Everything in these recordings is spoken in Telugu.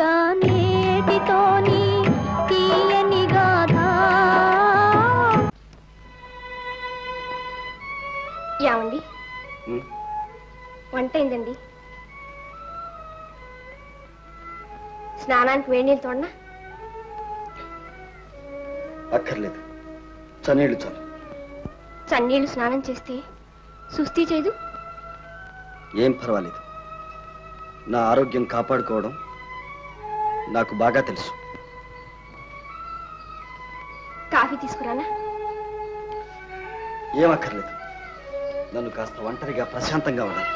నేటితోని తీయని గాథ. ఏమండి, వంట అయిందండి. స్నానానికి వేడి నీళ్ళు తోడనా? అక్కర్లేదు, చన్నీళ్ళు చాలు. చన్నీళ్ళు స్నానం చేస్తే సుస్థి చేయదు? ఏం పర్వాలేదు. నా ఆరోగ్యం కాపాడుకోవడం నాకు బాగా తెలుసు. కాఫీ తీసుకురానా? ఏం అక్కర్లేదు. నన్ను కాస్త ఒంటరిగా ప్రశాంతంగా ఉండాలి.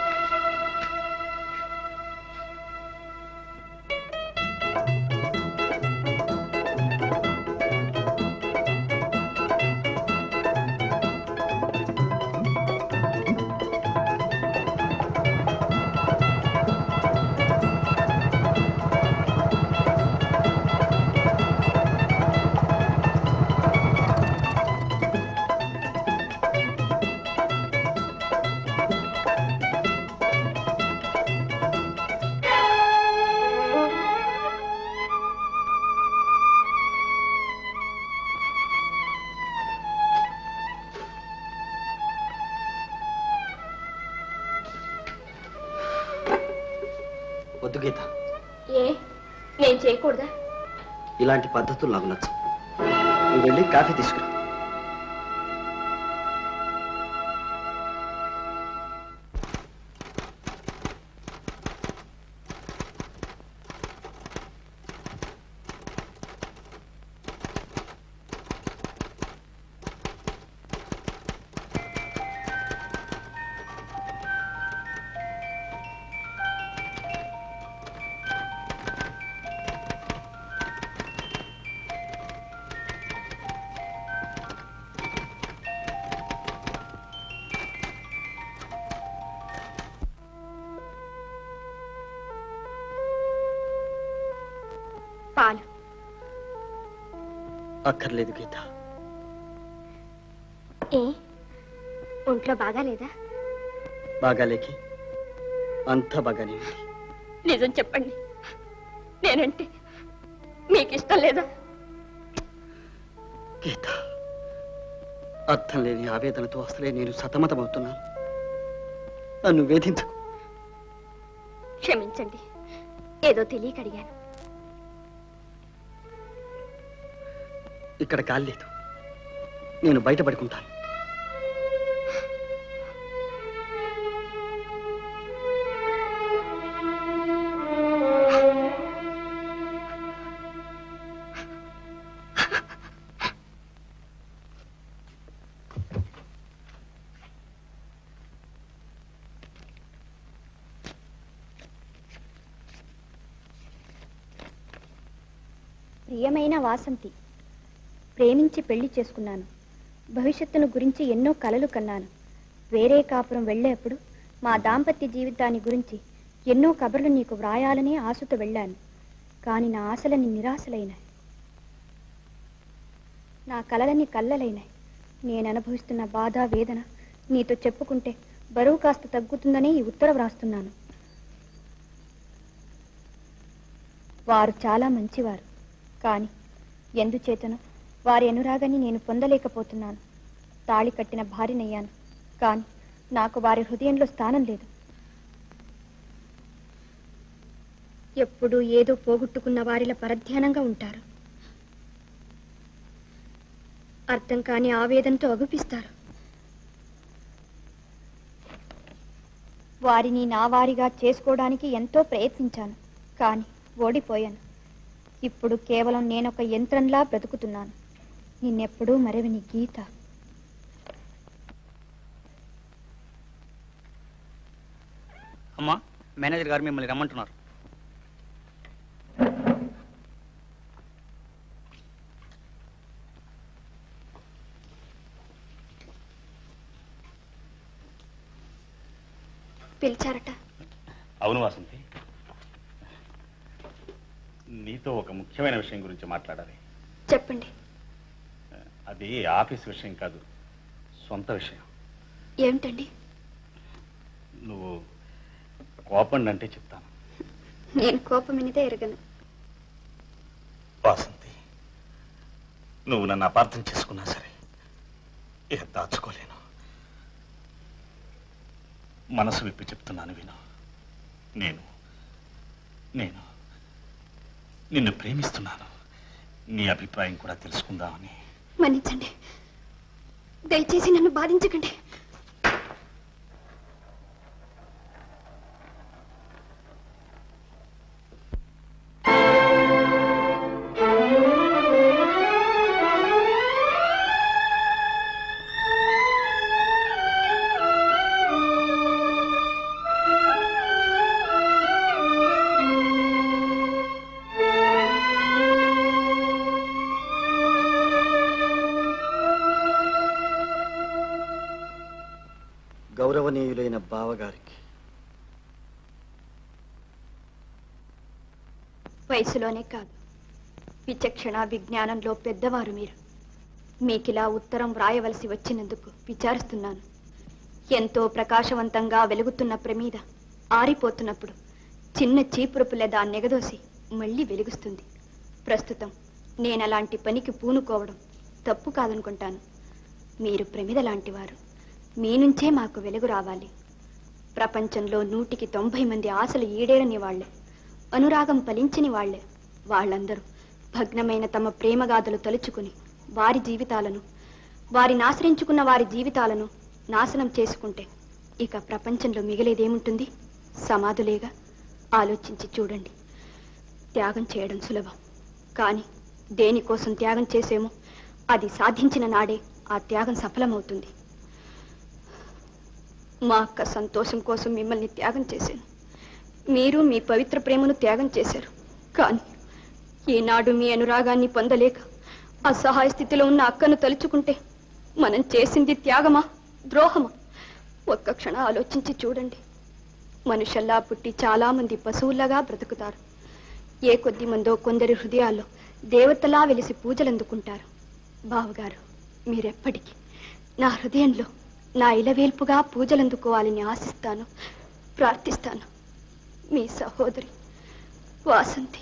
వద్దు గీత. ఏ, నేను చేయకూడదా? ఇలాంటి పద్ధతులు నాకు నచ్చవు. నువ్వు వెళ్ళి కాఫీ తీసుకురా. పాలు అక్కర్లేదు గీత. ఏ, ఒంట్లో బాగాలేదా? బాగాలేకి అంతా బాగానే ఉంది. నిజం చెప్పండి, నేనంటే మీకు ఇష్టం లేదా? గీత, అర్థం లేని ఆవేదనతో అసలే నేను సతమతమవుతున్నాను. నన్ను వేధించకు. క్షమించండి, ఏదో తెలియక అడిగాను. ఇక్కడ కాలేదు, నేను బయటపడుకుంటాను. ప్రియమైన వాసంతి, ప్రేమించి పెళ్లి చేసుకున్నాను. భవిష్యత్తును గురించి ఎన్నో కలలు కన్నాను. వేరే కాపురం వెళ్ళేప్పుడు మా దాంపత్య జీవితాన్ని గురించి ఎన్నో కబుర్లు నీకు వ్రాయాలనే ఆశతో వెళ్ళాను. కానీ నా ఆశలని నిరాశలైనాయి, నా కలలని కల్లలైనాయి. నేను అనుభవిస్తున్న బాధ వేదన నీతో చెప్పుకుంటే బరువు కాస్త తగ్గుతుందనే ఈ ఉత్తరం వ్రాస్తున్నాను. వారు చాలా మంచివారు, కానీ ఎందుచేతనో వారి అనురాగాన్ని నేను పొందలేకపోతున్నాను. తాళి కట్టిన భార్యనయ్యాను, కానీ నాకు వారి హృదయంలో స్థానం లేదు. ఎప్పుడూ ఏదో పోగొట్టుకున్న వారిలా పరధ్యానంగా ఉంటారు. అర్థం కాని ఆవేదనతో అగుపిస్తారు. వారిని నా వారిగా చేసుకోవడానికి ఎంతో ప్రయత్నించాను, కానీ ఓడిపోయాను. ఇప్పుడు కేవలం నేనొక యంత్రంలా బ్రతుకుతున్నాను. నిన్నెప్పుడూ మరవని గీత. అమ్మా, మేనేజర్ గారు మిమ్మల్ని రమ్మంటున్నారు. పిలిచారట? అవును వాసంతి, నీతో ఒక ముఖ్యమైన విషయం గురించి మాట్లాడాలి. చెప్పండి. అది ఆఫీస్ విషయం కాదు, సొంత విషయం. ఏమిటండి? నువ్వు కోపం అంటే చెప్తాను. నేను కోపం మీదే ఎరగను. వాసంతి, నువ్వు నన్ను అపార్థం చేసుకున్నా సరే ఇక దాచుకోలేను. మనసు విప్పి చెప్తున్నాను విను. నేను నేను నిన్ను ప్రేమిస్తున్నాను. నీ అభిప్రాయం కూడా తెలుసుకుందామని. మన్నించండి, దయచేసి నన్ను బాధించకండి. గౌరవనీయులైన బావగారికి వయసులోనే కాదు, విచక్షణ విజ్ఞానంలో పెద్దవారు మీరు. మీకిలా ఉత్తరం వ్రాయవలసి వచ్చినందుకు విచారిస్తున్నాను. ఎంతో ప్రకాశవంతంగా వెలుగుతున్న ప్రమీద ఆరిపోతున్నప్పుడు చిన్న చీపురుపులే దాన్ని ఎగదోసి మళ్ళీ వెలుగుస్తుంది. ప్రస్తుతం నేనలాంటి పనికి పూనుకోవడం తప్పు కాదనుకుంటాను. మీరు ప్రమిద లాంటివారు. మీ నుంచే మాకు వెలుగు రావాలి. ప్రపంచంలో 190 మంది ఆశలు ఈడేరని వాళ్లే, అనురాగం ఫలించని వాళ్లే. వాళ్ళందరూ భగ్నమైన తమ ప్రేమగాథలు తలుచుకుని వారి జీవితాలను, వారిని ఆశ్రయించుకున్న వారి జీవితాలను నాశనం చేసుకుంటే ఇక ప్రపంచంలో మిగిలేదేముంటుంది? సమాధులేగా. ఆలోచించి చూడండి. త్యాగం చేయడం సులభం, కానీ దేనికోసం త్యాగం చేసేమో అది సాధించిన నాడే ఆ త్యాగం సఫలమవుతుంది. మా అక్క సంతోషం కోసం మిమ్మల్ని త్యాగం చేశాను. మీరు మీ పవిత్ర ప్రేమను త్యాగం చేశారు. కానీ ఈనాడు మీ అనురాగాన్ని పొందలేక అసహాయ స్థితిలో ఉన్న అక్కను తలుచుకుంటే మనం చేసింది త్యాగమా, ద్రోహమా? ఒక్క క్షణం ఆలోచించి చూడండి. మనుషుల్లా పుట్టి చాలా మంది పశువుల్లాగా బ్రతుకుతారు. ఏ కొద్ది మందో కొందరి హృదయాల్లో దేవతలా వెలిసి పూజలందుకుంటారు. బావగారు, మీరెప్పటికీ నా హృదయంలో నా ఇలవేల్పుగా పూజలందుకోవాలని ఆశిస్తాను, ప్రార్థిస్తాను. మీ సహోదరి వాసంతి.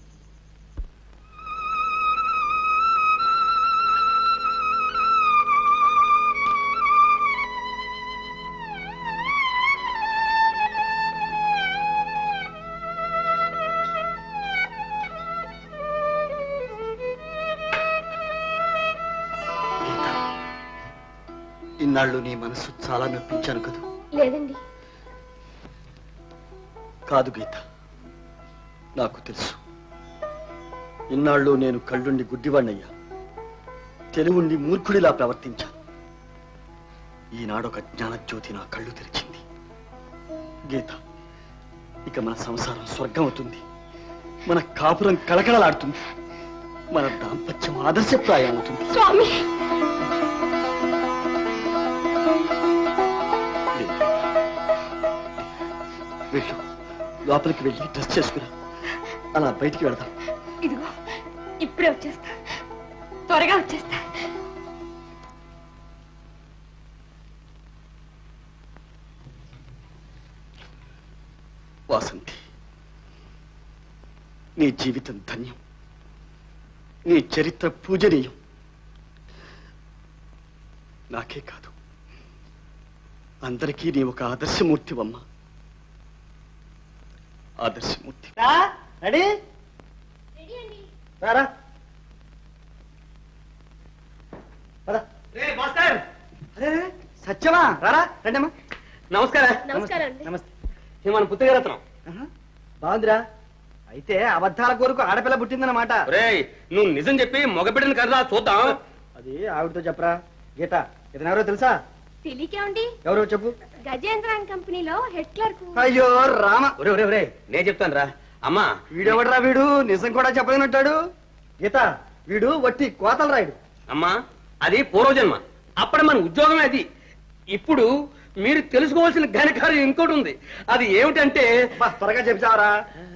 ఇన్నాళ్ళు నీ మనసు చాలా నొప్పించాను కదా? లేదండి. కాదు గీత, నాకు తెలుసు. ఇన్నాళ్ళు నేను కళ్ళుండి గుడ్డివాణ్ణయ్యా, తెలివుండి మూర్ఖుడిలా ప్రవర్తించాను. ఈనాడొక జ్ఞానజ్యోతి నా కళ్ళు తెరిచింది. గీత, ఇక మన సంసారం స్వర్గం అవుతుంది. మన కాపురం కళకళలాడుతుంది. మన దాంపత్యం ఆదర్శప్రాయం అవుతుంది. స్వామి, వెళ్ళు, లోపలికి వెళ్ళి డ్రెస్ చేసుకురా. అలా బయటికి వెళదాం. ఇదిగో ఇప్పుడే వచ్చేస్తా, త్వరగా వచ్చేస్తా. వాసంతి, నీ జీవితం ధన్యం. నీ చరిత్ర పూజనీయం. నాకే కాదు, అందరికీ నీ ఒక ఆదర్శమూర్తివమ్మా. ఆదర్శమూర్తి. రెడీ? రారా. సత్యమా, రారా. రండమ్మా. నమస్కారం. నమస్కారం అండి. నమస్తే. మన పుత్రరత్నం. బాగుందిరా. అయితే అబద్ధాల కోరుకు ఆడపిల్ల పుట్టిందన్నమాట. రేయ్, నువ్వు నిజం చెప్పి మగబిడ్డని కదా చూద్దాం. అది ఆవిడతో చెప్పరా. గీత, ఇతను ఎవరో తెలుసా? తెలియకేమండి, ఎవరో చెప్పు. గజేంద్రాన్ కంపెనీలో హెడ్ క్లర్క్. అయ్యో రామ. ఒరే నేను చెప్తాను రా. అమ్మా, వీడెవడరా వీడు? నిజం కూడా చెప్పలేనట్టాడు. గీత, వీడు వట్టి కోతలు రాయుడు. అమ్మా, అది పూర్వజన్మ. అప్పుడు మన ఉద్యోగమే అది. ఇప్పుడు మీరు తెలుసుకోవాల్సిన ఘనకార్యం ఇంకోటి ఉంది. అది ఏమిటంటే, త్వరగా చెప్తావరా.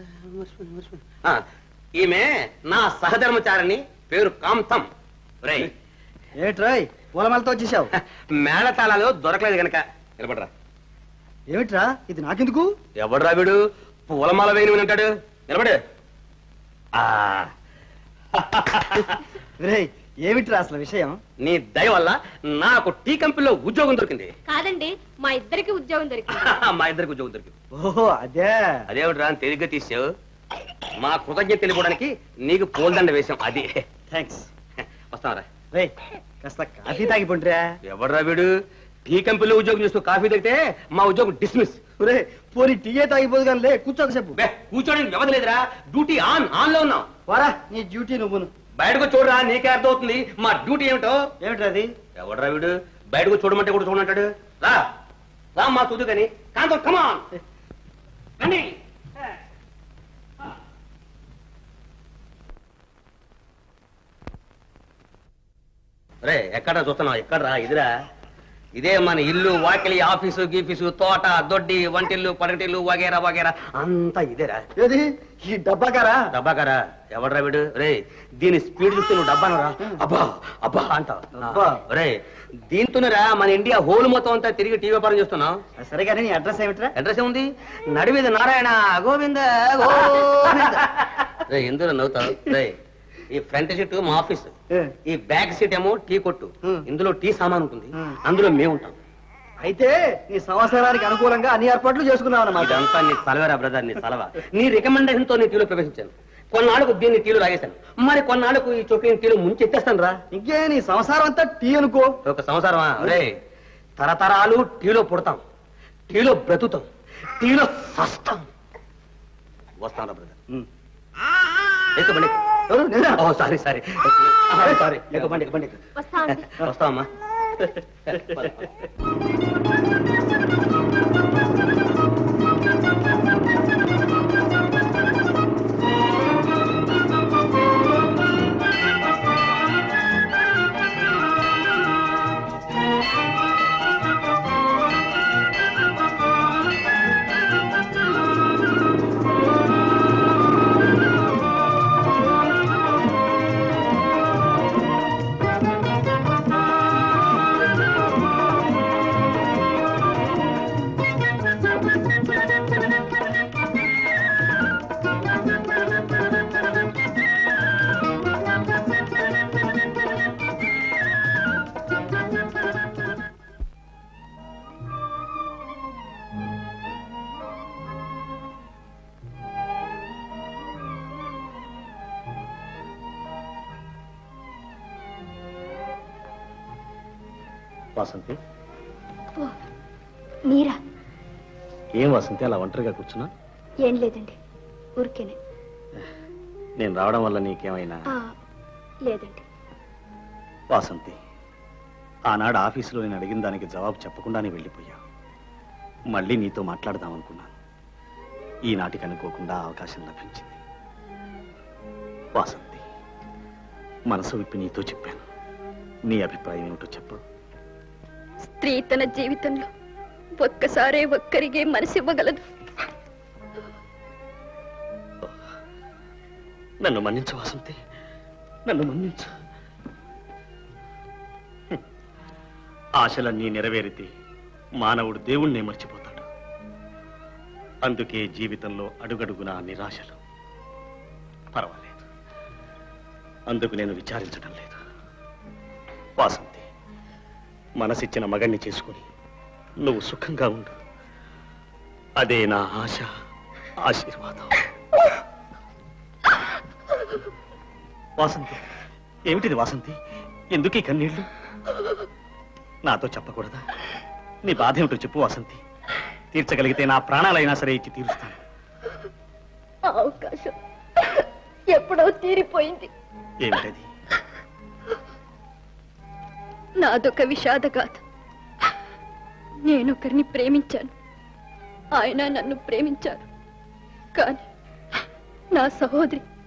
ఈమె నా సహధర్మచారిని, పేరు కాంతం. రై ఏమిట్రాయ్ పూలమాలతో వచ్చేసావు? మేళతాళాలు దొరకలేదు గనక నిలబడరా. ఏమిట్రా ఇది? నాకెందుకు? ఎవడ్రా వీడు పూలమాల వేయని అంటాడు? నిలబడు. ఏమిట్రా అసలు విషయం? నీ దయ వల్ల నాకు టీ కంపెనీలో ఉద్యోగం దొరికింది. కాదండి, మా ఇద్దరికి ఉద్యోగం దొరికింది. మా ఇద్దరికి ఉద్యోగం దొరికింది. ఓహో అదే. అదేమిట్రా తేలిగ్గా తీసావు? మా కృతజ్ఞత తెలియడానికి నీకు పూలదండ వేశాం. అది థ్యాంక్స్. వస్తావరా? కాస్త కాఫీ తాగిపోండిరా. ఎవడ్రా వీడు? టీ కంపెనీలో ఉద్యోగం చేస్తూ కాఫీ తాగితే మా ఉద్యోగం డిస్మిస్. పోనీ టీయే తాగిపోదు కానీ లే, కూర్చోక చెప్పు. కూర్చోడానికి వ్యవధి లేదురా, డ్యూటీ ఆన్ లో ఉన్నాం. వారా నీ డ్యూటీ నువ్వును. బయటకు చూడరా, నీకే అర్థం అవుతుంది మా డ్యూటీ ఏమిటో. ఏమిట్రా అది? ఎవడరా వీడు? బయటకు చూడమంటే కూడా చూడమంటాడు. రా రా మా తుదు కానీ కాంతో కమాన్ రండి. రే ఎక్కడా చూస్తున్నావు? ఎక్కడరా? ఇదిరా, ఇదే మన ఇల్లు, వాకిలి, ఆఫీసు, గీఫీసు, తోట, దొడ్డి, వంటిల్లు, పడటిల్లు వగేరా వగేరా అంతా ఇదేరా. ఏది ఈ డబ్బాకారా? డబ్బాకారా? ఎవడరా వీడు? రే దీని స్పీడ్ చూస్తే నువ్వు డబ్బానరా అబ్బా అబ్బా అంటావు. రే దీంతోనేరా మన ఇండియా హోల్ మొత్తం అంతా తిరిగి టీవీ వ్యాపారం చేస్తున్నావు. సరే కానీ నీ అడ్రస్ ఏమిట్రా? అడ్రస్ ఏముంది? నడిమీద నారాయణ గోవింద గోవింద. రే ఎందులో నవ్వుతావు? రే ఈ ఫ్రంట్ సీట్ మా ఆఫీస్, ఈ బ్యాక్ సీట్ ఏమో టీ కొట్టు. ఇందులో టీ సామాన్ ఉంటుంది, అందులో మేము ఉంటాం. అయితే నీ సంవత్సరానికి అనుకూలంగా అన్ని ఏర్పాట్లు చేసుకున్నావు అన్నమాట. ఇదంతా నీ సలవేరా బ్రదర్, నీ సలవా. నీ రికమెండేషన్ తో నీ టీలో ప్రవేశించాను. కొన్నాళ్ళకు దీన్ని టీలో లాగేశాను, మరి కొన్నాళ్ళకు ఈ చొక్కిని టీలో ముంచెత్తేస్తాను రా. ఇంకే నీ సంసారం అంతా టీ అనుకో. ఒక సంవత్సరమా? రే తరతరాలు టీలో పుడతాం, టీలో బ్రతుకుతాం, టీలో సస్తాం. వస్తాను బ్రదర్. ఎక్కుబండి. సారీ సారీ సారీ, ఎక్కుబండి ఎక్కుబండి. వస్తావమ్మా. వాసంతి, మీరా? ఏం వాసంతి అలా ఒంటరిగా కూర్చున్నా? ఏం లేదండి, ఊరికేనే. నేను రావడం వల్ల నీకేమైనా? లేదండి. వాసంతి, ఆనాడు ఆఫీసులో నేను అడిగిన దానికి జవాబు చెప్పకుండానే వెళ్ళిపోయా. మళ్ళీ నీతో మాట్లాడదామనుకున్నాను. ఈనాటికి అనుకోకుండా అవకాశం లభించింది. వాసంతి, మనసు విప్పి నీతో చెప్పాను. నీ అభిప్రాయం ఏమిటో చెప్పు. స్త్రీ తన జీవితంలో ఒక్కసారే ఒక్కరిగే మనసివ్వగలదు. నన్ను మన్నించు వాసంతి, నన్ను మన్నించు. ఆశలన్నీ నెరవేరితే మానవుడు దేవుణ్ణే మర్చిపోతాడు. అందుకే జీవితంలో అడుగడుగునా నిరాశలు. పర్వాలేదు, అందుకు నేను విచారించడం లేదు. వాసంతి, మనసిచ్చిన మగన్ని చేసుకుని నువ్వు సుఖంగా ఉండు. అదే నా ఆశ, ఆశీర్వాదం. వాసంతి, ఏమిటిది వాసంతి? ఎందుకీ కన్నీళ్లు? నాతో చెప్పకూడదా? నీ బాధ ఏమిటో చెప్పు వాసంతి. తీర్చగలిగితే నా ప్రాణాలైనా సరే ఇచ్చి తీరుస్తాను. అవకాశం ఎప్పుడో తీరిపోయింది. ఏమిటది? నాదొక విషాద గాథ. నేనొకరిని ప్రేమించాను, ఆయన నన్ను ప్రేమించారు. కానీ నా సహోదరి